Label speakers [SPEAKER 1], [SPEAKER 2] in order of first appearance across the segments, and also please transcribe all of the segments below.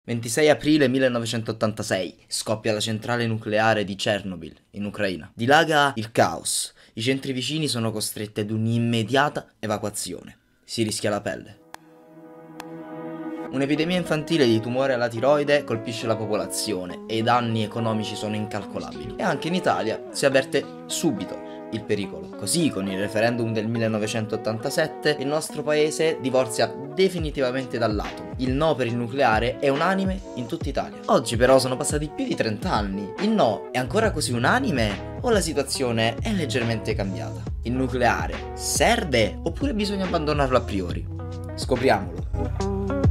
[SPEAKER 1] 26 aprile 1986 scoppia la centrale nucleare di Chernobyl, in Ucraina. Dilaga il caos, i centri vicini sono costretti ad un'immediata evacuazione. Si rischia la pelle. Un'epidemia infantile di tumore alla tiroide colpisce la popolazione e i danni economici sono incalcolabili. E anche in Italia si avverte subito il pericolo. Così, con il referendum del 1987, il nostro paese divorzia definitivamente dall'atomo. Il no per il nucleare è unanime in tutta Italia. Oggi però sono passati più di 30 anni. Il no è ancora così unanime o la situazione è leggermente cambiata? Il nucleare serve oppure bisogna abbandonarlo a priori? Scopriamolo.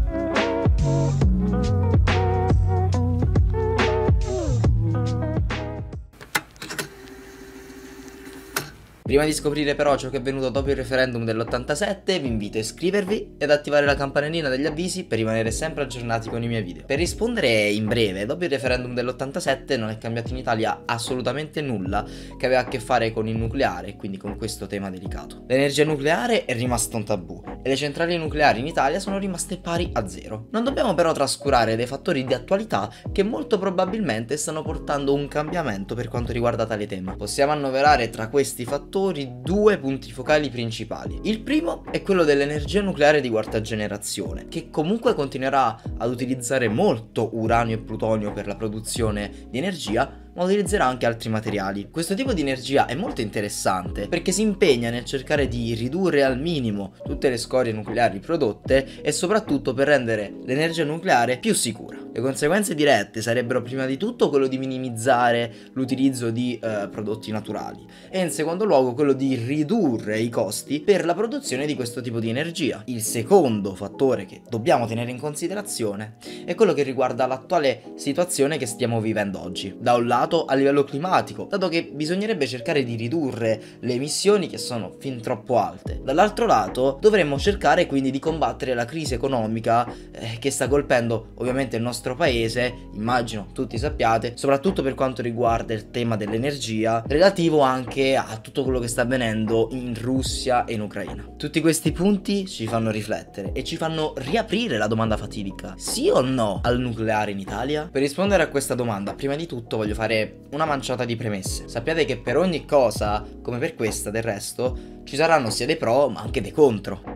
[SPEAKER 1] Prima di scoprire però ciò che è avvenuto dopo il referendum dell'87, vi invito a iscrivervi ed attivare la campanellina degli avvisi per rimanere sempre aggiornati con i miei video. Per rispondere in breve, dopo il referendum dell'87 non è cambiato in Italia assolutamente nulla che aveva a che fare con il nucleare e quindi con questo tema delicato. L'energia nucleare è rimasta un tabù e le centrali nucleari in Italia sono rimaste pari a zero. Non dobbiamo però trascurare dei fattori di attualità che molto probabilmente stanno portando un cambiamento per quanto riguarda tale tema. Possiamo annoverare tra questi fattori due punti focali principali. Il primo è quello dell'energia nucleare di quarta generazione, che comunque continuerà ad utilizzare molto uranio e plutonio per la produzione di energia, ma utilizzerà anche altri materiali. Questo tipo di energia è molto interessante perché si impegna nel cercare di ridurre al minimo tutte le scorie nucleari prodotte e soprattutto per rendere l'energia nucleare più sicura. Le conseguenze dirette sarebbero prima di tutto quello di minimizzare l'utilizzo di prodotti naturali e in secondo luogo quello di ridurre i costi per la produzione di questo tipo di energia. Il secondo fattore che dobbiamo tenere in considerazione è quello che riguarda l'attuale situazione che stiamo vivendo oggi. Da un lato a livello climatico, dato che bisognerebbe cercare di ridurre le emissioni che sono fin troppo alte. Dall'altro lato dovremmo cercare quindi di combattere la crisi economica che sta colpendo ovviamente il nostro paese, immagino tutti sappiate, soprattutto per quanto riguarda il tema dell'energia, relativo anche a tutto quello che sta avvenendo in Russia e in Ucraina. Tutti questi punti ci fanno riflettere e ci fanno riaprire la domanda fatidica: sì o no al nucleare in Italia? Per rispondere a questa domanda, prima di tutto voglio fare una manciata di premesse. Sappiate che per ogni cosa, come per questa del resto, ci saranno sia dei pro ma anche dei contro.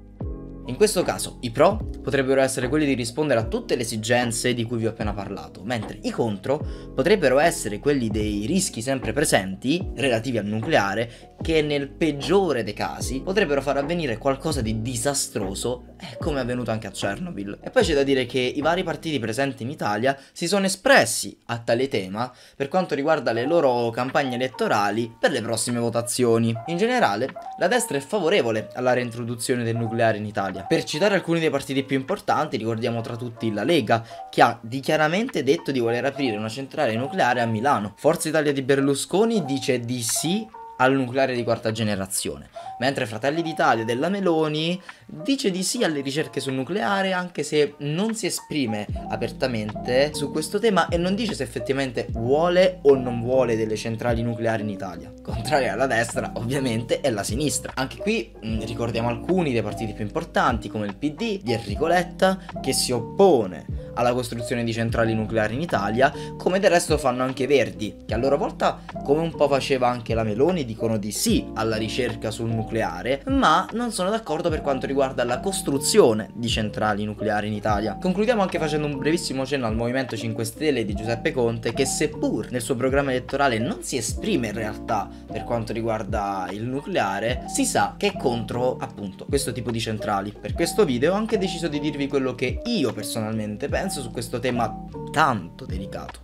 [SPEAKER 1] In questo caso i pro potrebbero essere quelli di rispondere a tutte le esigenze di cui vi ho appena parlato, mentre i contro potrebbero essere quelli dei rischi sempre presenti relativi al nucleare che nel peggiore dei casi potrebbero far avvenire qualcosa di disastroso, come è avvenuto anche a Chernobyl. E poi c'è da dire che i vari partiti presenti in Italia si sono espressi a tale tema per quanto riguarda le loro campagne elettorali per le prossime votazioni. In generale, la destra è favorevole alla reintroduzione del nucleare in Italia. Per citare alcuni dei partiti più importanti, ricordiamo tra tutti la Lega, che ha dichiaramente detto di voler aprire una centrale nucleare a Milano. Forza Italia di Berlusconi dice di sì al nucleare di quarta generazione, mentre Fratelli d'Italia della Meloni dice di sì alle ricerche sul nucleare, anche se non si esprime apertamente su questo tema e non dice se effettivamente vuole o non vuole delle centrali nucleari in Italia. Contraria alla destra ovviamente è la sinistra. Anche qui ricordiamo alcuni dei partiti più importanti come il PD di Enrico Letta, che si oppone alla costruzione di centrali nucleari in Italia, come del resto fanno anche i Verdi, che a loro volta, come un po' faceva anche la Meloni, dicono di sì alla ricerca sul nucleare, ma non sono d'accordo per quanto riguarda la costruzione di centrali nucleari in Italia. Concludiamo anche facendo un brevissimo cenno al Movimento 5 Stelle di Giuseppe Conte, che seppur nel suo programma elettorale non si esprime in realtà per quanto riguarda il nucleare, si sa che è contro appunto questo tipo di centrali. Per questo video ho anche deciso di dirvi quello che io personalmente penso su questo tema tanto delicato.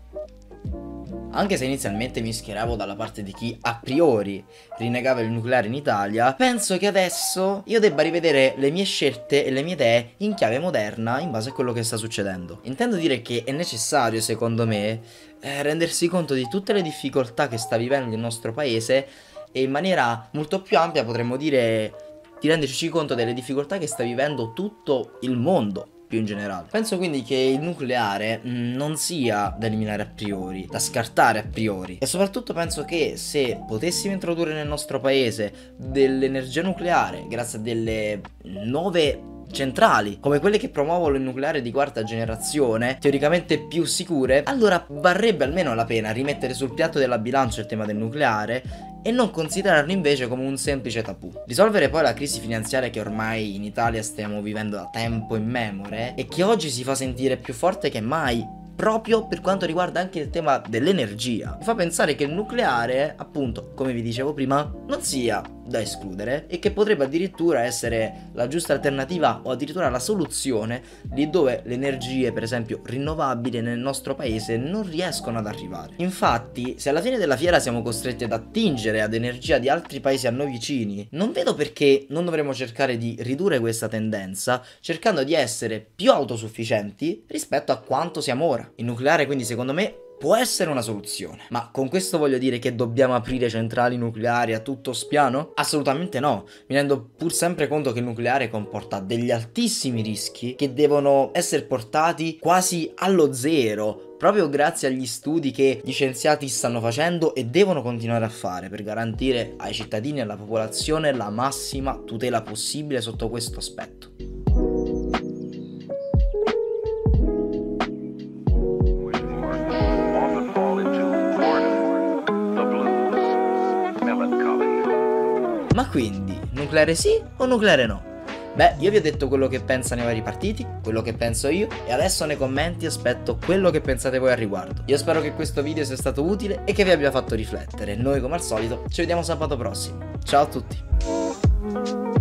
[SPEAKER 1] Anche se inizialmente mi schieravo dalla parte di chi a priori rinnegava il nucleare in Italia, penso che adesso io debba rivedere le mie scelte e le mie idee in chiave moderna in base a quello che sta succedendo. Intendo dire che è necessario, secondo me, rendersi conto di tutte le difficoltà che sta vivendo il nostro paese e in maniera molto più ampia potremmo dire di renderci conto delle difficoltà che sta vivendo tutto il mondo più in generale. Penso quindi che il nucleare non sia da eliminare a priori, da scartare a priori, e soprattutto penso che se potessimo introdurre nel nostro paese dell'energia nucleare grazie a delle nuove centrali, come quelle che promuovono il nucleare di quarta generazione, teoricamente più sicure, allora varrebbe almeno la pena rimettere sul piatto della bilancia il tema del nucleare e non considerarlo invece come un semplice tabù. Risolvere poi la crisi finanziaria che ormai in Italia stiamo vivendo da tempo immemore e che oggi si fa sentire più forte che mai, proprio per quanto riguarda anche il tema dell'energia. Mi fa pensare che il nucleare, appunto, come vi dicevo prima, non sia da escludere e che potrebbe addirittura essere la giusta alternativa o addirittura la soluzione lì dove le energie, per esempio, rinnovabili nel nostro paese non riescono ad arrivare. Infatti, se alla fine della fiera siamo costretti ad attingere ad energia di altri paesi a noi vicini, non vedo perché non dovremmo cercare di ridurre questa tendenza, cercando di essere più autosufficienti rispetto a quanto siamo ora. Il nucleare quindi secondo me può essere una soluzione, ma con questo voglio dire che dobbiamo aprire centrali nucleari a tutto spiano? Assolutamente no, mi rendo pur sempre conto che il nucleare comporta degli altissimi rischi che devono essere portati quasi allo zero, proprio grazie agli studi che gli scienziati stanno facendo e devono continuare a fare per garantire ai cittadini e alla popolazione la massima tutela possibile sotto questo aspetto. Ma quindi, nucleare sì o nucleare no? Beh, io vi ho detto quello che pensano i vari partiti, quello che penso io, e adesso nei commenti aspetto quello che pensate voi al riguardo. Io spero che questo video sia stato utile e che vi abbia fatto riflettere. Noi come al solito ci vediamo sabato prossimo. Ciao a tutti!